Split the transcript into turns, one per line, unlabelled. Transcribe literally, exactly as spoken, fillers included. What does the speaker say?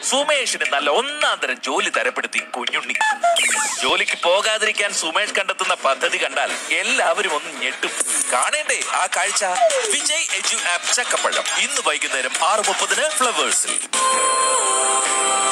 സുമേഷിന് നല്ല ഒന്നാം തരം ജോലി തരപ്പെടുത്തി കുഞ്ഞുണ്ണി. ജോലിക്ക് പോകാതിരിക്കാൻ സുമേഷ് കണ്ടെത്തുന്ന പദ്ധതി കണ്ടാൽ എല്ലാവരും ഒന്ന് ഞെട്ടും. കാണേണ്ടേ ആ കാഴ്ച? വിജയ് എജു ആപ്പ് ചക്കപ്പഴം ഇന്ന് വൈകുന്നേരം ആറ് മുപ്പതിന് ഫ്ലവേഴ്സിൽ.